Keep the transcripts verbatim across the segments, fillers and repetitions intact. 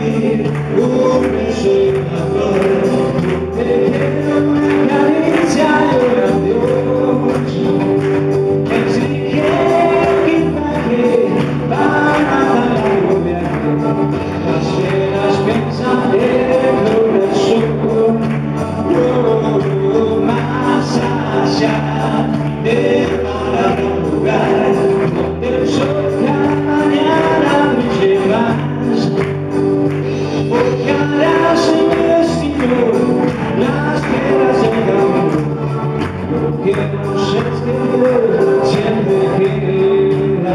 ti un beso y una flor, te quiero una caricia y un adiós. Pensi che mi paghi para largo viaje, las penas pensaré por el sur, oh, más allá del mar habrá un lugar donde el sol cada mañana me llevas, porque harás en mi destino las piedras del camino, porque no sé que Dios siempre queda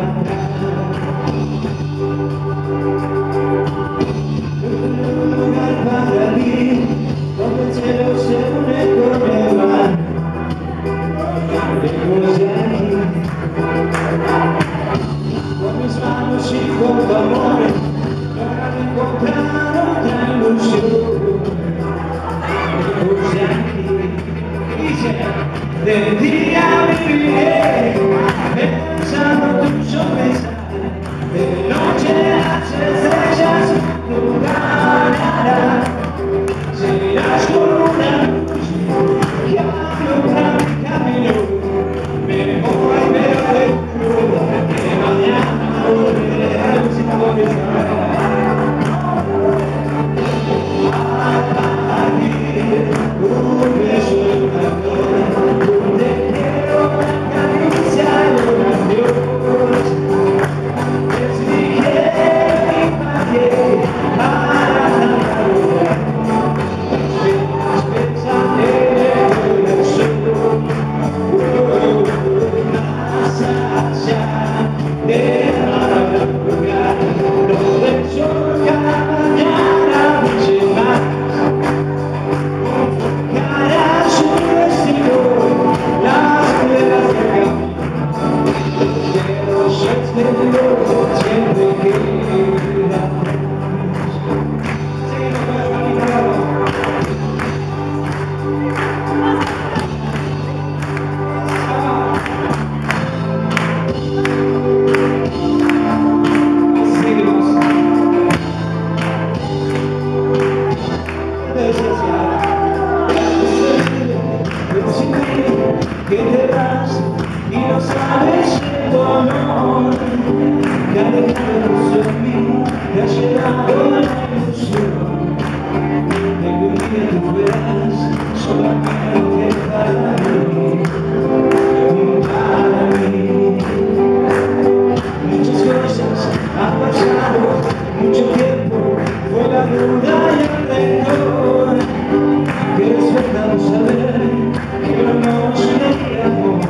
un lugar para ti, donde el cielo se une con el mar, lejos de aquí, con mis manos y con tu amor, lograr encontrar otra ilusión, lejos de aquí. De día viviré pensando tu sonrisa, de noche las estrellas no ganarán, seguirás con una luz que alumbra mi camino, me voy pero te juro que mañana volveré sin poder. Un beso y una flor, te quiero una caricia y un adiós. Pensi che mi paghi para tanta luna, las penas pensaré por el sur, más allá del mar habrá un lugar donde el sol cada mañana me lleva. Siempre queda seguimos que te vas y no sabes tu amor que ha dejado en mí, que ha llegado la ilusión de que un día tú verás solamente para mí, para mí. Muchas cosas han pasado, mucho tiempo, fue la duda y el rencor, que despertamos a ver que no nos queríamos,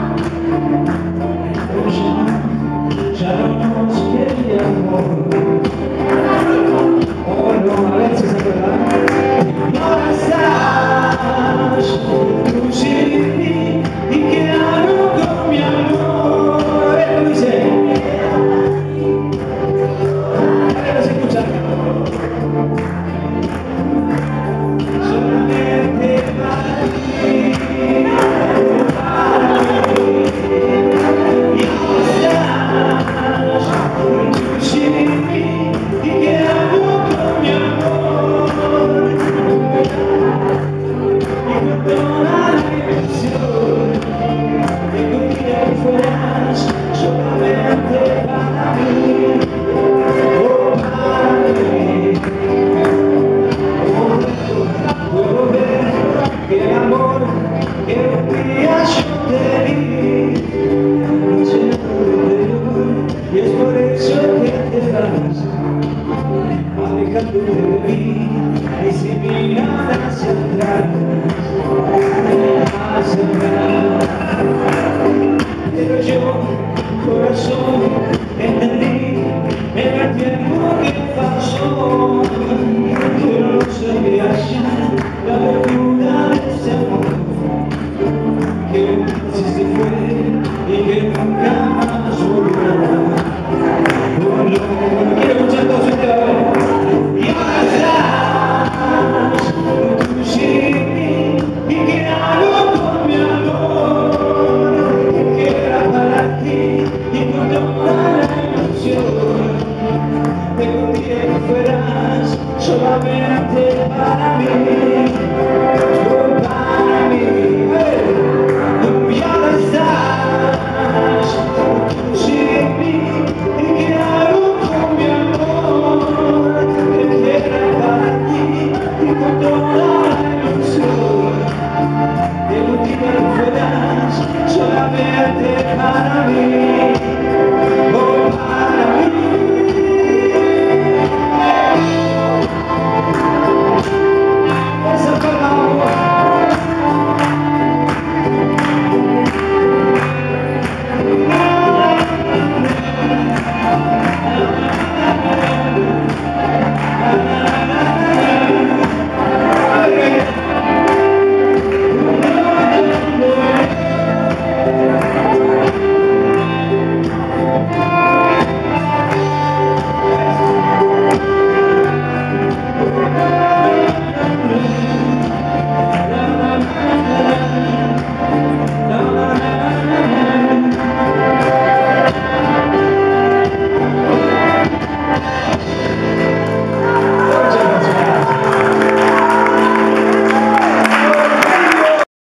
ya no nos queríamos. Oh no, a ver si se acuerdan. Y ahora estás tú sin mí y qué hago con mi amor. Él dice, a ver si escuchan. Solamente para ti, para mí. Y ahora estás tú sin mí y qué hago con mi amor. Y con toda la ilusión de que un día fueras solamente para mí, oh para mí. Puedo ver que el amor que un día yo te di no se llenó de interior, y es por eso que te vas alejando de mí y sin mirar hacia atrás, hacia atrás. Pero yo, corazón, entendí en el tiempo que pasó que no sabía ya la verdura de ese amor que sí se fue y que nunca más volverá. Oh no, quiero escuchar todo este valor. Y ahora estás tú sin mí solamente para mí.